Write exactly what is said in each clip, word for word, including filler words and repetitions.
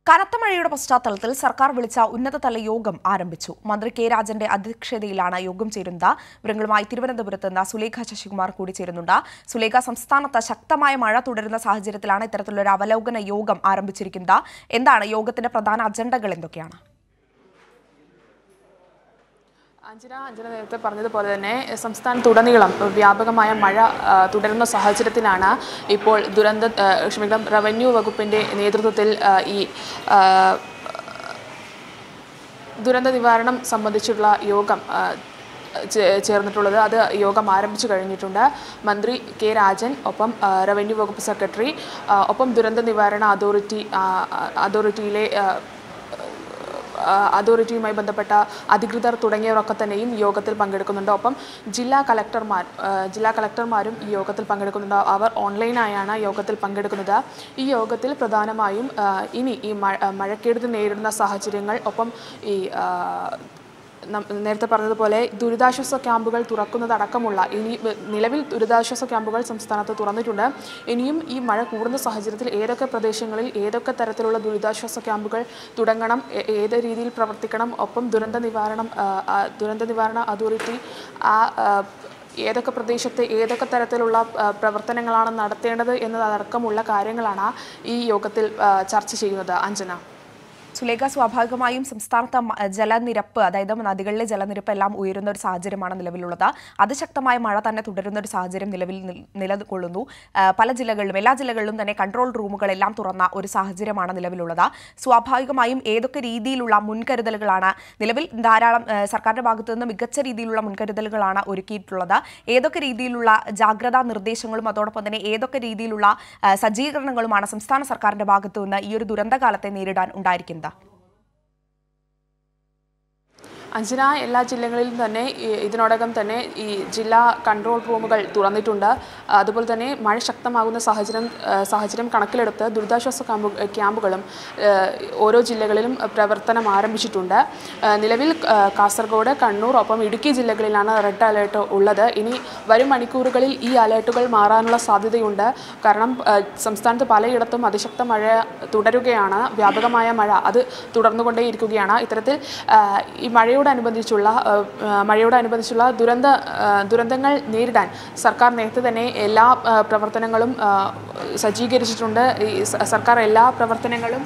കനത്ത മഴയുടെ പശ്ചാത്തലത്തിൽ സർക്കാർ വിളിച്ച ഉന്നതതല യോഗം ആരംഭിച്ചു. മന്ത്രി കെ രാജന്റെ അധ്യക്ഷതയിലാണ് യോഗം ചേരുന്നത്. വിവരങ്ങളുമായി തിരുവനന്തപുരത്ത് നിന്ന് സുലേഖ ശശികുമാർ കൂടി ചേരുന്നുണ്ട്. സുലേഖ, സംസ്ഥാനത്ത് ശക്തമായ മഴ തുടരുന്ന സാഹചര്യത്തിലാണ് ഇത്തരത്തിലൊരു അവലോകന യോഗം ആരംഭിച്ചിരിക്കുന്നത്. എന്താണ് യോഗത്തിന്റെ പ്രധാന അജണ്ടകൾ എന്തൊക്കെയാണ്? അഞ്ജന അഞ്ജന നേരത്തെ പറഞ്ഞതുപോലെ തന്നെ സംസ്ഥാനത്തുടനീളം വ്യാപകമായ മഴ തുടരുന്ന സാഹചര്യത്തിലാണ് ഇപ്പോൾ ദുരന്ത ക്ഷമിക്കണം റവന്യൂ വകുപ്പിൻ്റെ നേതൃത്വത്തിൽ ഈ ദുരന്ത നിവാരണം സംബന്ധിച്ചുള്ള യോഗം ചേർന്നിട്ടുള്ളത്. അത് യോഗം ആരംഭിച്ചു കഴിഞ്ഞിട്ടുണ്ട്. മന്ത്രി കെ രാജൻ, ഒപ്പം റവന്യൂ വകുപ്പ് സെക്രട്ടറി, ഒപ്പം ദുരന്ത നിവാരണ അതോറിറ്റി അതോറിറ്റിയിലെ അതോറിറ്റിയുമായി ബന്ധപ്പെട്ട അധികൃതർ തുടങ്ങിയവരൊക്കെ തന്നെയും യോഗത്തിൽ പങ്കെടുക്കുന്നുണ്ട്. ഒപ്പം ജില്ലാ കളക്ടർമാർ ജില്ലാ കളക്ടർമാരും ഈ യോഗത്തിൽ പങ്കെടുക്കുന്നുണ്ട്. അവർ ഓൺലൈനായാണ് യോഗത്തിൽ പങ്കെടുക്കുന്നത്. ഈ യോഗത്തിൽ പ്രധാനമായും ഇനി ഈ മഴക്കെടുതി നേരിടുന്ന സാഹചര്യങ്ങൾ, ഒപ്പം ഈ നേരത്തെ പറഞ്ഞതുപോലെ ദുരിതാശ്വാസ ക്യാമ്പുകൾ തുറക്കുന്നതടക്കമുള്ള ഇനി നിലവിൽ ദുരിതാശ്വാസ ക്യാമ്പുകൾ സംസ്ഥാനത്ത് തുറന്നിട്ടുണ്ട്. ഇനിയും ഈ മഴ കൂടുന്ന സാഹചര്യത്തിൽ ഏതൊക്കെ പ്രദേശങ്ങളിൽ ഏതൊക്കെ തരത്തിലുള്ള ദുരിതാശ്വാസ ക്യാമ്പുകൾ തുടങ്ങണം, ഏത് രീതിയിൽ പ്രവർത്തിക്കണം, ഒപ്പം ദുരന്ത നിവാരണം ദുരന്ത നിവാരണ അതോറിറ്റി ആ ഏതൊക്കെ പ്രദേശത്ത് ഏതൊക്കെ തരത്തിലുള്ള പ്രവർത്തനങ്ങളാണ് നടത്തേണ്ടത് എന്നതടക്കമുള്ള കാര്യങ്ങളാണ് ഈ യോഗത്തിൽ ചർച്ച ചെയ്യുന്നത്. അഞ്ജന. സുലേഖ, സ്വാഭാവികമായും സംസ്ഥാനത്ത് ജലനിരപ്പ്, അതായത് നദികളിലെ ജലനിരപ്പ് എല്ലാം ഉയരുന്ന ഒരു സാഹചര്യമാണ് നിലവിലുള്ളത്. അതിശക്തമായ മഴ തന്നെ തുടരുന്ന ഒരു സാഹചര്യം നിലവിൽ നിലകൊള്ളുന്നു. പല ജില്ലകളിലും എല്ലാ ജില്ലകളിലും തന്നെ കൺട്രോൾ റൂമുകളെല്ലാം തുറന്ന ഒരു സാഹചര്യമാണ് നിലവിലുള്ളത്. സ്വാഭാവികമായും ഏതൊക്കെ രീതിയിലുള്ള മുൻകരുതലുകളാണ് നിലവിൽ ധാരാളം സർക്കാരിന്റെ ഭാഗത്തു നിന്ന് മികച്ച രീതിയിലുള്ള മുൻകരുതലുകളാണ് ഒരുക്കിയിട്ടുള്ളത്? ഏതൊക്കെ രീതിയിലുള്ള ജാഗ്രതാ നിർദ്ദേശങ്ങളും അതോടൊപ്പം തന്നെ ഏതൊക്കെ രീതിയിലുള്ള സജ്ജീകരണങ്ങളുമാണ് സംസ്ഥാന സർക്കാരിന്റെ ഭാഗത്തു നിന്ന് ഈ ഒരു ദുരന്തകാലത്തെ നേരിടാൻ ഉണ്ടായിരിക്കുന്നത്? അഞ്ജന, എല്ലാ ജില്ലകളിലും തന്നെ ഇതിനോടകം തന്നെ ഈ ജില്ലാ കൺട്രോൾ റൂമുകൾ തുറന്നിട്ടുണ്ട്. അതുപോലെ തന്നെ മഴ ശക്തമാകുന്ന സാഹചര്യം സാഹചര്യം കണക്കിലെടുത്ത് ദുരിതാശ്വാസ ക്യാമ്പു ക്യാമ്പുകളും ഓരോ ജില്ലകളിലും പ്രവർത്തനം ആരംഭിച്ചിട്ടുണ്ട്. നിലവിൽ കാസർഗോഡ്, കണ്ണൂർ, ഒപ്പം ഇടുക്കി ജില്ലകളിലാണ് റെഡ് അലേർട്ട് ഉള്ളത്. ഇനി വരും മണിക്കൂറുകളിൽ ഈ അലേർട്ടുകൾ മാറാനുള്ള സാധ്യതയുണ്ട്. കാരണം സംസ്ഥാനത്ത് പലയിടത്തും അതിശക്ത മഴ തുടരുകയാണ്. വ്യാപകമായ മഴ അത് തുടർന്നുകൊണ്ടേയിരിക്കുകയാണ്. ഇത്തരത്തിൽ ഈ മഴയുടെ ോടനുബന്ധിച്ചുള്ള മഴയോടനുബന്ധിച്ചുള്ള ദുരന്ത ദുരന്തങ്ങൾ നേരിടാൻ സർക്കാർ നേരത്തെ തന്നെ എല്ലാ പ്രവർത്തനങ്ങളും സജ്ജീകരിച്ചിട്ടുണ്ട്. ഈ സർക്കാർ എല്ലാ പ്രവർത്തനങ്ങളും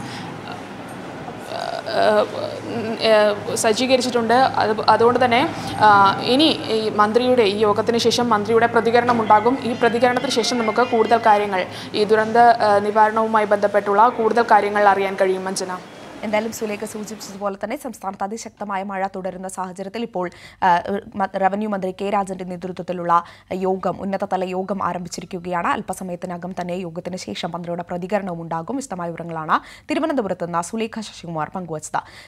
സജ്ജീകരിച്ചിട്ടുണ്ട്. അത് അതുകൊണ്ട് തന്നെ ഇനി ഈ മന്ത്രിയുടെ ഈ യോഗത്തിന് ശേഷം മന്ത്രിയുടെ പ്രതികരണം ഉണ്ടാകും. ഈ പ്രതികരണത്തിന് ശേഷം നമുക്ക് കൂടുതൽ കാര്യങ്ങൾ ഈ ദുരന്ത നിവാരണവുമായി ബന്ധപ്പെട്ടുള്ള കൂടുതൽ കാര്യങ്ങൾ അറിയാൻ കഴിയും. അഞ്ജന. എന്തായാലും സുലേഖ സൂചിപ്പിച്ചതുപോലെ തന്നെ സംസ്ഥാനത്ത് അതിശക്തമായ മഴ തുടരുന്ന സാഹചര്യത്തിൽ ഇപ്പോൾ റവന്യൂ മന്ത്രി കെ രാജന്റെ നേതൃത്വത്തിലുള്ള യോഗം ഉന്നതതല യോഗം ആരംഭിച്ചിരിക്കുകയാണ്. അല്പസമയത്തിനകം തന്നെ യോഗത്തിന് ശേഷം മന്ത്രിയുടെ പ്രതികരണവും ഉണ്ടാകും. വിശദമായ വിവരങ്ങളാണ് തിരുവനന്തപുരത്ത് നിന്ന് സുലേഖ ശശികുമാർ പങ്കുവച്ചത്.